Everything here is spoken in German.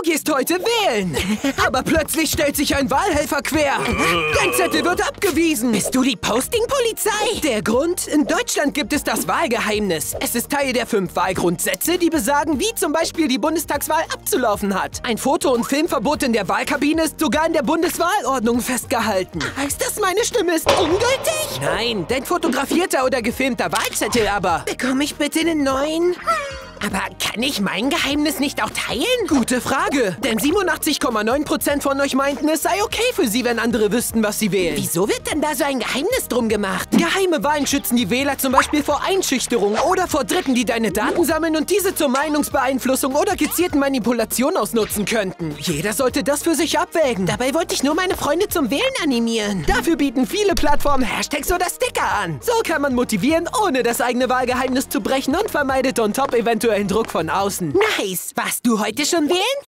gehst heute wählen. Aber plötzlich stellt sich ein Wahlhelfer quer. Dein Zettel wird abgewiesen. Bist du die Posting-Polizei? Der Grund? In Deutschland gibt es das Wahlgeheimnis. Es ist Teil der 5 Wahlgrundsätze, die besagen, wie zum Beispiel die Bundestagswahl abzulaufen hat. Ein Foto- und Filmverbot in der Wahlkabine ist sogar in der Bundeswahlordnung festgehalten. Heißt das, meine Stimme ist ungültig? Nein, dein fotografierter oder gefilmter Wahlzettel aber. Bekomme ich bitte einen neuen? Aber kann ich mein Geheimnis nicht auch teilen? Gute Frage, denn 87,9% von euch meinten, es sei okay für sie, wenn andere wüssten, was sie wählen. Wieso wird denn da so ein Geheimnis drum gemacht? Geheime Wahlen schützen die Wähler zum Beispiel vor Einschüchterung oder vor Dritten, die deine Daten sammeln und diese zur Meinungsbeeinflussung oder gezielten Manipulation ausnutzen könnten. Jeder sollte das für sich abwägen. Dabei wollte ich nur meine Freunde zum Wählen animieren. Dafür bieten viele Plattformen Hashtags oder Sticker an. So kann man motivieren, ohne das eigene Wahlgeheimnis zu brechen und vermeidet on top eventuellen Druck von außen. Nice! Warst du heute schon wählen?